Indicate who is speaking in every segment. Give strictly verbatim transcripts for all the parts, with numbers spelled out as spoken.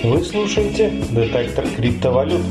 Speaker 1: Вы слушаете «Детектор криптовалют».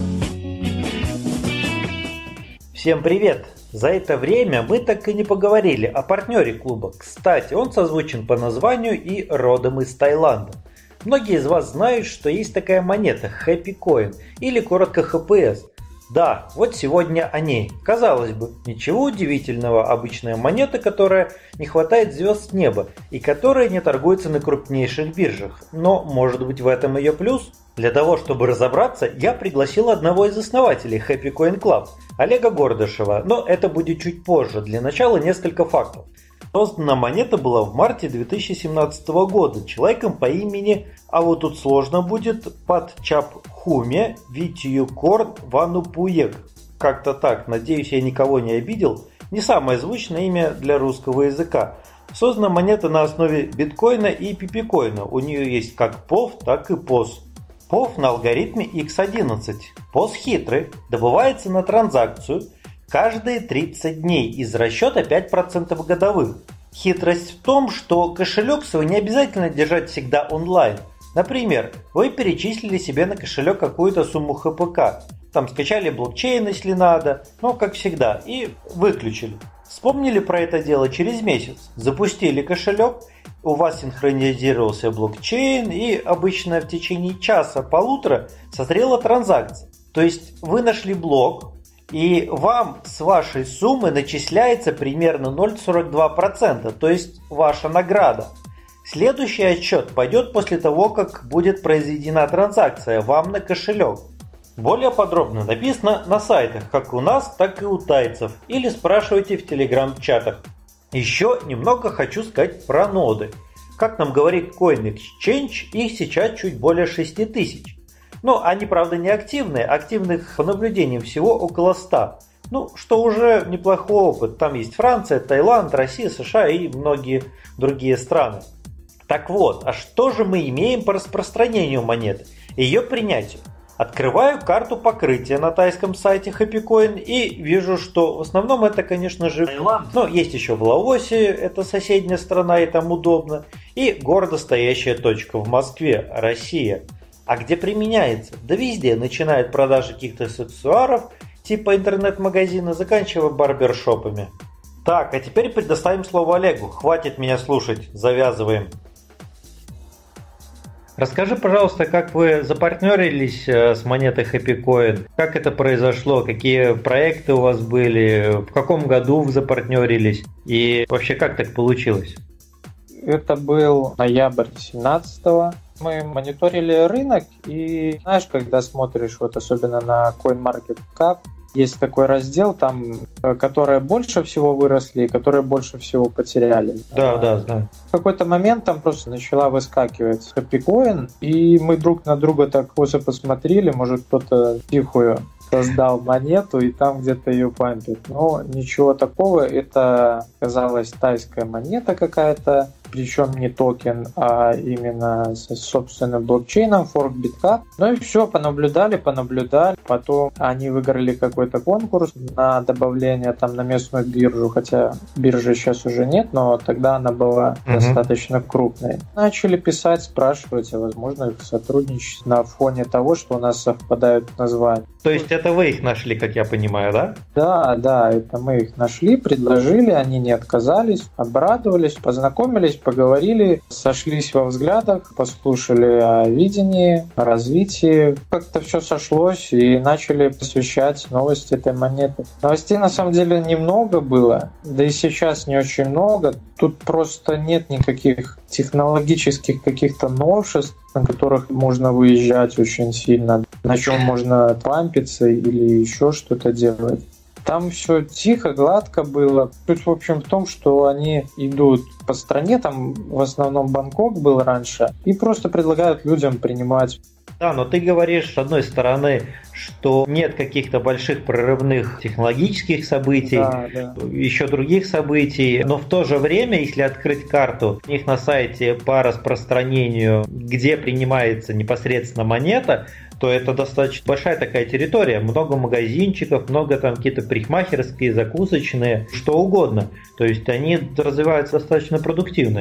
Speaker 1: Всем привет! За это время мы так и не поговорили о партнере клуба. Кстати, он созвучен по названию и родом из Таиланда. Многие из вас знают, что есть такая монета Happy Coin или коротко эйч пи эс. Да, вот сегодня о ней. Казалось бы, ничего удивительного, обычная монета, которая не хватает звезд с неба и которая не торгуется на крупнейших биржах. Но может быть в этом ее плюс? Для того, чтобы разобраться, я пригласил одного из основателей Happy Coin Club, Олега Гордышева, но это будет чуть позже. Для начала несколько фактов. Создана монета была в марте две тысячи семнадцатого года человеком по имени, а вот тут сложно будет, Падчабхуме Витьюкорн Ванупуек. Как-то так, надеюсь, я никого не обидел. Не самое звучное имя для русского языка. Создана монета на основе биткоина и пипикоина. У нее есть как пи о эф, так и пи о эс. пи о эф на алгоритме икс одиннадцать. пи о эс хитрый, добывается на транзакцию каждые тридцать дней из расчета пять процентов годовых. Хитрость в том, что кошелек свой не обязательно держать всегда онлайн. Например, вы перечислили себе на кошелек какую-то сумму эйч пи кей, там скачали блокчейн, если надо, но как всегда, и выключили. Вспомнили про это дело через месяц, запустили кошелек, у вас синхронизировался блокчейн и обычно в течение часа-полутора созрела транзакция. То есть вы нашли блок, и вам с вашей суммы начисляется примерно ноль целых сорок два сотых процента, то есть ваша награда. Следующий отсчет пойдет после того, как будет произведена транзакция вам на кошелек. Более подробно написано на сайтах как у нас, так и у тайцев, или спрашивайте в телеграм-чатах. Еще немного хочу сказать про ноды. Как нам говорит CoinExchange, их сейчас чуть более шесть тысяч. Но они, правда, не активные, активных по наблюдениям всего около ста. Ну, что уже неплохой опыт. Там есть Франция, Таиланд, Россия, США и многие другие страны. Так вот, а что же мы имеем по распространению монеты и ее принятию? Открываю карту покрытия на тайском сайте Happy Coin и вижу, что в основном это, конечно же, Таиланд. Но есть еще в Лаосе, это соседняя страна и там удобно. И гордо стоящая точка в Москве, Россия. А где применяется? Да везде, начиная от продажи каких-то аксессуаров, типа интернет-магазина, заканчивая барбершопами. Так, а теперь предоставим слово Олегу. Хватит меня слушать, завязываем. Расскажи, пожалуйста, как вы запартнерились с монетой Happy Coin? Как это произошло? Какие проекты у вас были? В каком году вы запартнерились? И вообще, как так получилось?
Speaker 2: Это был ноябрь семнадцатого. Мы мониторили рынок, и знаешь, когда смотришь, вот особенно на CoinMarketCap, есть такой раздел, там, которые больше всего выросли и которые больше всего потеряли.
Speaker 1: Да, да, знаю.
Speaker 2: В какой-то момент там просто начала выскакивать Happy Coin, и мы друг на друга так косо посмотрели, может кто-то тихую создал монету и там где-то ее пампит. Но ничего такого, это оказалась тайская монета какая-то, причем не токен, а именно с собственным блокчейном, форк битка. Ну и все, понаблюдали, понаблюдали. Потом они выиграли какой-то конкурс на добавление там на местную биржу, хотя биржи сейчас уже нет, но тогда она была mm-hmm. достаточно крупной. Начали писать, спрашивать о возможных сотрудничестве на фоне того, что у нас совпадают названия.
Speaker 1: То есть это вы их нашли, как я понимаю, да?
Speaker 2: Да, да, это мы их нашли, предложили, они не отказались, обрадовались, познакомились, поговорили, сошлись во взглядах, послушали о видении, о развитии. Как-то все сошлось и начали посвящать новости этой монеты. Новостей на самом деле немного было, да и сейчас не очень много. Тут просто нет никаких технологических каких-то новшеств, на которых можно выезжать очень сильно, на чем можно пампиться или еще что-то делать. Там все тихо, гладко было. Суть, в общем, в том, что они идут по стране, там в основном Бангкок был раньше, и просто предлагают людям принимать.
Speaker 1: Да, но ты говоришь, с одной стороны, что нет каких-то больших прорывных технологических событий, да, да. еще других событий, но в то же время, если открыть карту, у них на сайте по распространению, где принимается непосредственно монета, то это достаточно большая такая территория, много магазинчиков, много там какие-то парикмахерские, закусочные, что угодно. То есть они развиваются достаточно продуктивно.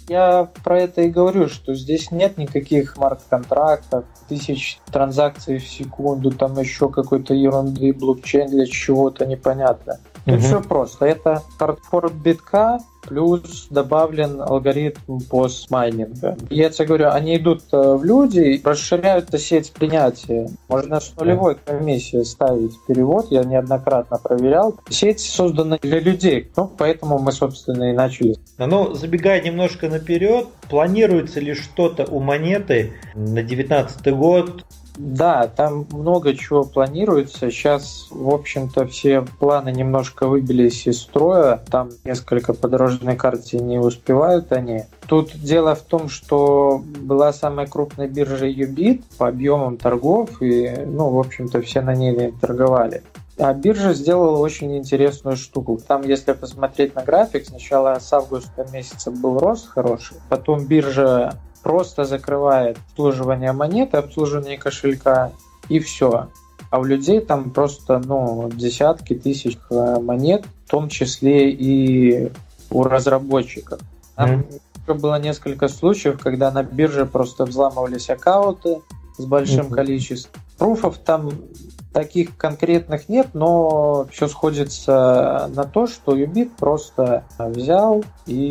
Speaker 2: Я про это и говорю, что здесь нет никаких смарт-контрактов, тысяч транзакций в секунду, там еще какой-то ерунды, блокчейн для чего-то непонятно. Тут угу. все просто. Это хардфорк битка плюс добавлен алгоритм постмайнинга. Я тебе говорю, они идут в люди, расширяют сеть принятия. Можно с нулевой комиссией ставить перевод, я неоднократно проверял. Сеть создана для людей, ну, поэтому мы, собственно, и начали.
Speaker 1: Но, забегая немножко наперед, планируется ли что-то у монеты на девятнадцатый год?
Speaker 2: Да, там много чего планируется. Сейчас, в общем-то, все планы немножко выбились из строя. Там несколько по дорожной карте не успевают они. Тут дело в том, что была самая крупная биржа Юбит по объемам торгов, и, ну, в общем-то, все на ней торговали. А биржа сделала очень интересную штуку. Там, если посмотреть на график, сначала с августа месяца был рост хороший, потом биржа просто закрывает обслуживание монеты, обслуживание кошелька, и все. А у людей там просто ну, десятки тысяч монет, в том числе и у разработчиков. Там mm-hmm. было несколько случаев, когда на бирже просто взламывались аккаунты с большим mm-hmm. количеством. Пруфов там таких конкретных нет, но все сходится на то, что Юбит просто взял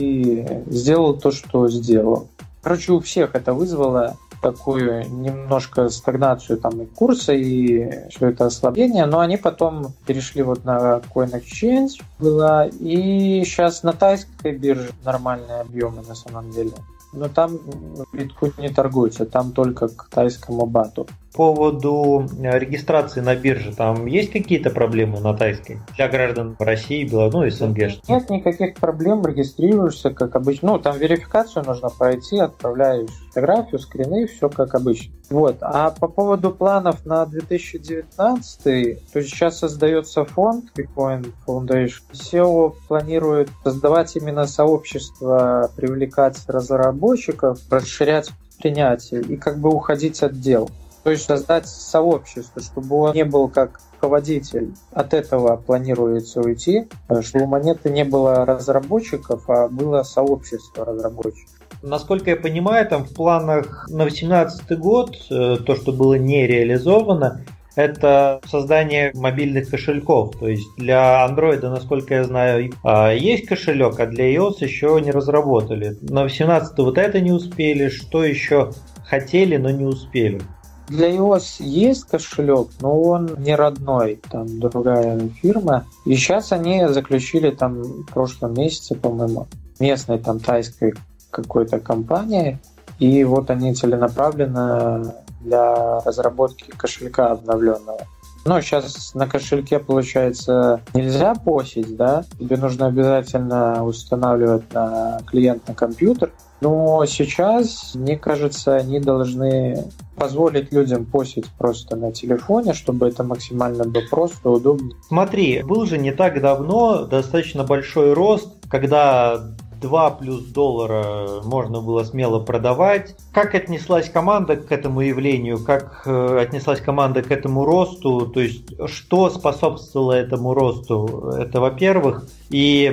Speaker 2: и сделал то, что сделал. Короче, у всех это вызвало такую немножко стагнацию там и курса, и все это ослабление, но они потом перешли вот на CoinExchange была, и сейчас на тайской бирже нормальные объемы на самом деле. Но там биткоин не торгуется, там только к тайскому бату.
Speaker 1: По поводу регистрации на бирже, там есть какие-то проблемы на тайской для граждан России, Беларуси, ну и СНГ?
Speaker 2: Нет никаких проблем, регистрируешься как обычно. Ну, там верификацию нужно пройти, отправляешь фотографию, скрины, все как обычно. Вот. А по поводу планов на две тысячи девятнадцатый, то сейчас создается фонд Bitcoin Foundation. сео планирует создавать именно сообщество, привлекать разработчиков, расширять принятие и как бы уходить от дел. То есть создать сообщество, чтобы он не был как руководитель. От этого планируется уйти, чтобы у монеты не было разработчиков, а было сообщество разработчиков.
Speaker 1: Насколько я понимаю, там в планах на две тысячи восемнадцатый год, то, что было не реализовано, это создание мобильных кошельков. То есть для Android, насколько я знаю, есть кошелек, а для iOS еще не разработали. На две тысячи восемнадцатый вот это не успели, что еще хотели, но не успели.
Speaker 2: Для iOS есть кошелек, но он не родной, там другая фирма. И сейчас они заключили там в прошлом месяце, по-моему, местной там тайской какой-то компании. И вот они целенаправленно для разработки кошелька обновленного. Но сейчас на кошельке, получается, нельзя посить, да? Тебе нужно обязательно устанавливать на клиент на компьютер. Но сейчас, мне кажется, они должны позволить людям посить просто на телефоне, чтобы это максимально было просто, удобно.
Speaker 1: Смотри, был же не так давно достаточно большой рост, когда два плюс доллара можно было смело продавать. Как отнеслась команда к этому явлению? Как отнеслась команда к этому росту? То есть, что способствовало этому росту? Это, во-первых. И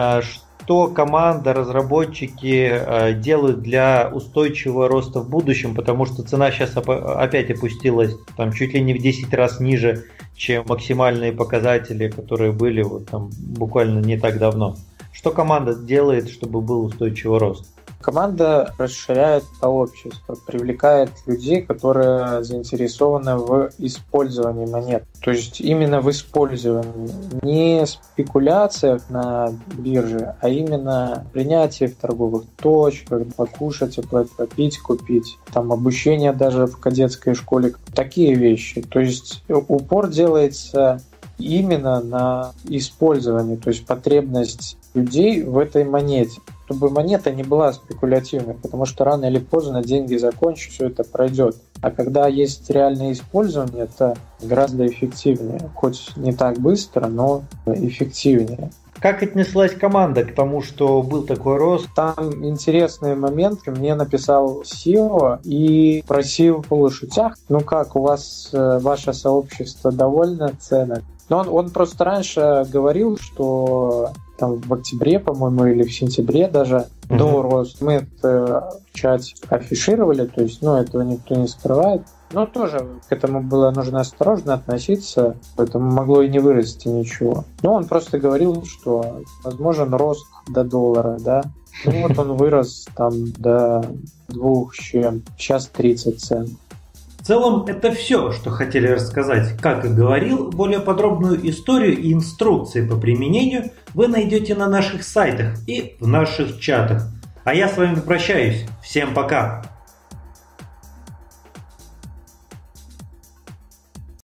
Speaker 1: что команда, разработчики делают для устойчивого роста в будущем? Потому что цена сейчас опять опустилась там, чуть ли не в десять раз ниже, чем максимальные показатели, которые были вот, там, буквально не так давно. Что команда делает, чтобы был устойчивый рост?
Speaker 2: Команда расширяет сообщество, привлекает людей, которые заинтересованы в использовании монет. То есть именно в использовании. Не спекуляциях на бирже, а именно принятие в торговых точках, покушать, попить, купить. Там обучение даже в кадетской школе. Такие вещи. То есть упор делается именно на использование, то есть потребность людей в этой монете, чтобы монета не была спекулятивной, потому что рано или поздно деньги закончатся, все это пройдет. А когда есть реальное использование, это гораздо эффективнее. Хоть не так быстро, но эффективнее.
Speaker 1: Как отнеслась команда к тому, что был такой рост?
Speaker 2: Там интересный момент. Мне написал сео и просил в полушутях, ну как, у вас ваше сообщество довольно ценно. Но он, он просто раньше говорил, что там в октябре, по-моему, или в сентябре даже Угу. До роста. Мы это в чате афишировали, то есть, ну, этого никто не скрывает. Но тоже к этому было нужно осторожно относиться, поэтому могло и не вырасти ничего. Но он просто говорил, что возможен рост до доллара, да. Ну вот он вырос там до двух с чем, сейчас тридцать центов.
Speaker 1: В целом это все, что хотели рассказать. Как и говорил, более подробную историю и инструкции по применению вы найдете на наших сайтах и в наших чатах. А я с вами прощаюсь. Всем пока!